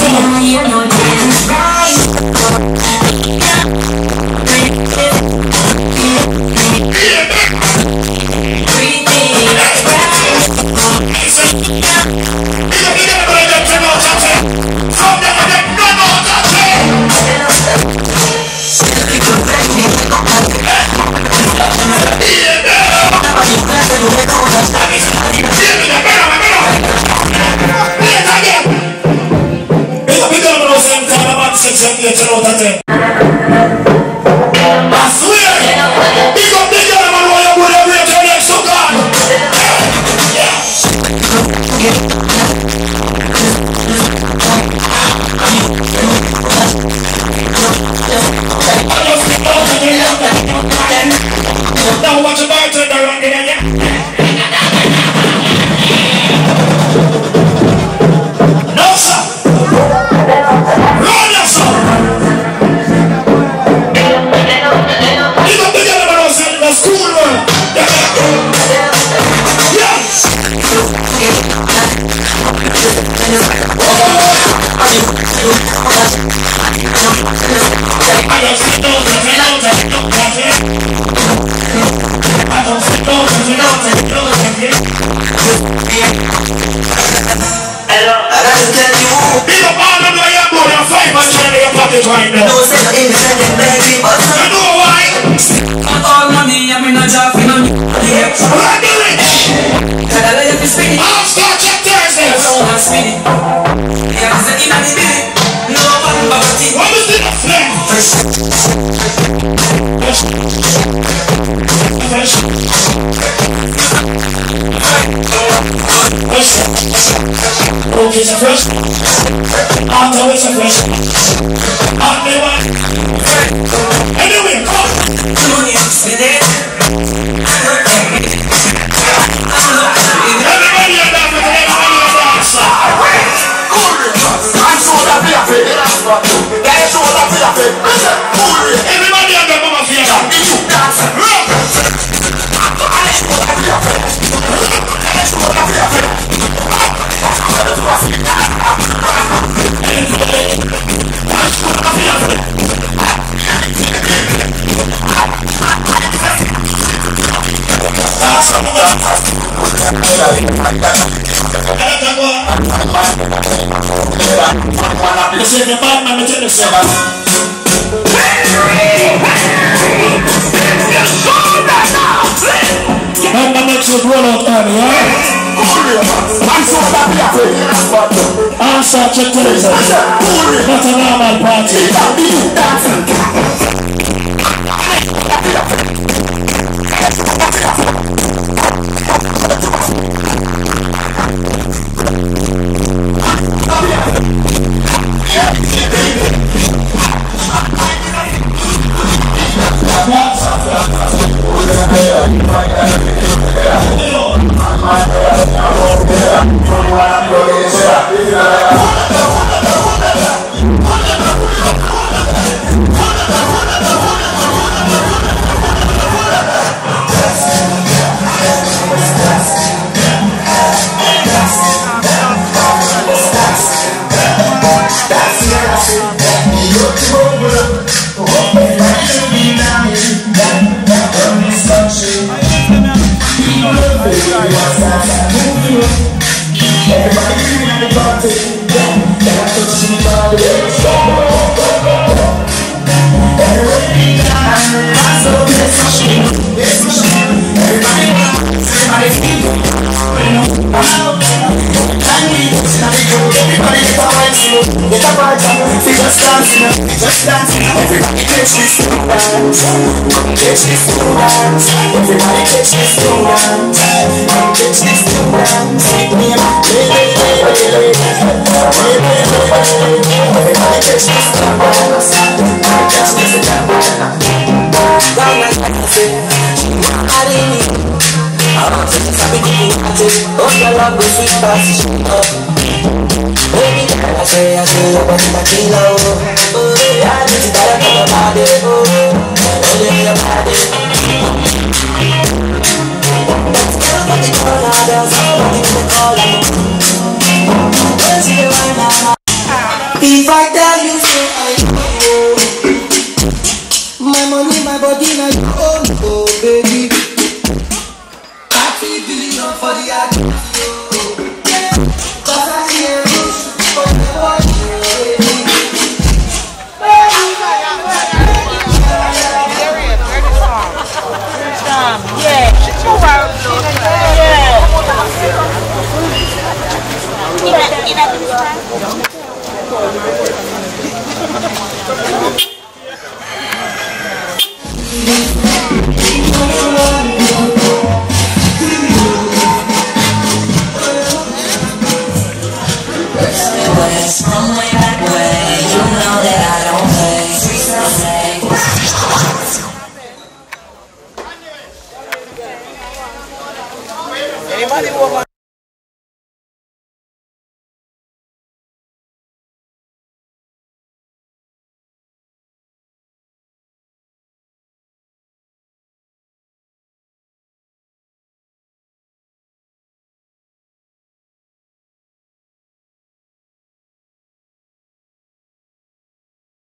Now watch your bartender around there, yeah? No, sir. Run, yes, sir. You got the gentleman outside in the school, man. Yes. Right now. No, say no independent baby, but you know why? All money, I'm in a job, you know. Yeah, I'm doing it. Can I let you spin it? I'll start your Thursdays. No, I'm spinning. Yeah, it's the inner minute. No one but it. What is it? Okay, it's a fresh. After it's a fresh. Anyway, come on. Everybody on that with the dancer. I'm so happy of it. That's so happy of it. Everybody on that mama feel that. Did you dance? I'll start your Thursday. Not a normal party. Just dancing, everybody catch this thing dance. Catch this thing dance. Everybody catch this thing dance. Catch this thing dance. Everybody catch this thing dance. Catch this thing dance. Baby, I say you're but in a kilo. I just gotta know about it. Only your body. Let's go for the corner. There's somebody in the corner. Let's see the right now. I tell you so, I know. My money, my body, my own, oh baby. 30 billion for the art. Cause I hear this for the world. Yeah. Yeah.